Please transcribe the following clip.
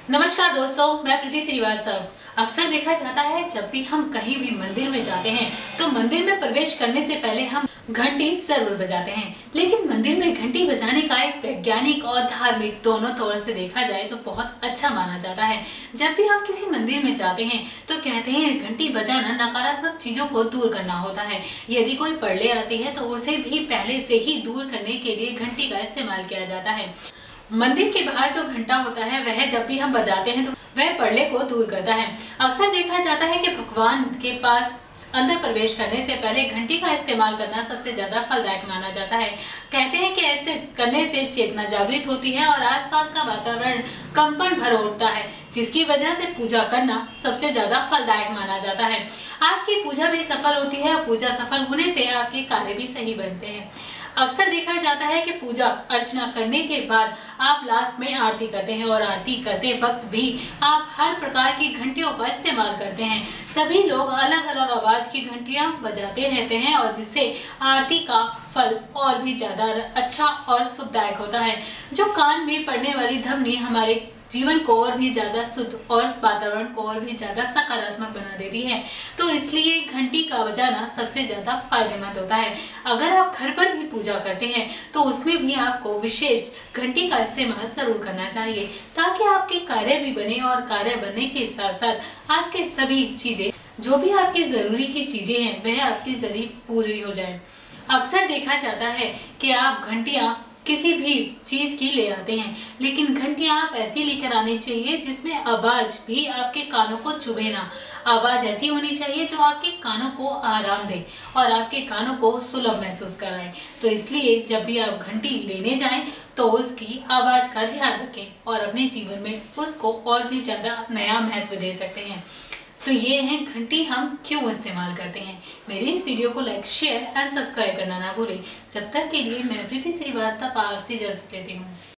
नमस्कार दोस्तों, मैं प्रीति श्रीवास्तव। अक्सर देखा जाता है जब भी हम कहीं भी मंदिर में जाते हैं तो मंदिर में प्रवेश करने से पहले हम घंटी जरूर बजाते हैं। लेकिन मंदिर में घंटी बजाने का एक वैज्ञानिक और धार्मिक दोनों तौर से देखा जाए तो बहुत अच्छा माना जाता है। जब भी हम किसी मंदिर में जाते हैं तो कहते हैं घंटी बजाना नकारात्मक चीजों को दूर करना होता है। यदि कोई परले आती है तो उसे भी पहले से ही दूर करने के लिए घंटी का इस्तेमाल किया जाता है। मंदिर के बाहर जो घंटा होता है वह जब भी हम बजाते हैं तो वह परले को दूर करता है। अक्सर देखा जाता है कि भगवान के पास अंदर प्रवेश करने से पहले घंटी का इस्तेमाल करना सबसे ज्यादा फलदायक माना जाता है। कहते हैं कि ऐसे करने से चेतना जागृत होती है और आसपास का वातावरण कंपन भर उठता है, जिसकी वजह से पूजा करना सबसे ज्यादा फलदायक माना जाता है। आपकी पूजा भी सफल होती है और पूजा सफल होने से आपके कार्य भी सही बनते हैं। अक्सर देखा जाता है कि पूजा अर्चना करने के बाद आप लास्ट में आरती करते हैं और आरती करते वक्त भी आप हर प्रकार की घंटियों का इस्तेमाल करते हैं। सभी लोग अलग अलग आवाज की घंटियां बजाते रहते हैं और जिससे आरती का फल और भी ज्यादा अच्छा और सुखदायक होता है। जो कान में पड़ने वाली ध्वनि हमारे जीवन को और भी ज्यादा शुद्ध और वातावरण को और भी ज्यादा सकारात्मक बना देती है। तो इसलिए घंटी का बजाना सबसे ज्यादा फायदेमंद होता है। अगर आप घर पर भी पूजा करते हैं तो उसमें भी आपको विशेष घंटी का इस्तेमाल जरूर करना चाहिए, ताकि आपके कार्य भी बने और कार्य बनने के साथ साथ आपके सभी चीजें जो भी आपकी जरूरी की चीजें हैं वह आपकी जरूरी पूरी हो जाए। अक्सर देखा जाता है कि आप घंटियां किसी भी चीज की ले आते हैं, लेकिन घंटियां आप ऐसी लेकर आनी चाहिए जिसमें आवाज भी आपके कानों को चुभे ना। आवाज ऐसी होनी चाहिए जो आपके कानों को आराम दे और आपके कानों को सुलभ महसूस कराए। तो इसलिए जब भी आप घंटी लेने जाएं तो उसकी आवाज का ध्यान रखें और अपने जीवन में उसको और भी ज्यादा नया महत्व दे सकते हैं। तो ये है घंटी हम क्यों इस्तेमाल करते हैं। मेरी इस वीडियो को लाइक, शेयर एंड सब्सक्राइब करना ना भूलें। जब तक के लिए मैं प्रीति श्रीवास्तव आपसे इजाजत लेती हूँ।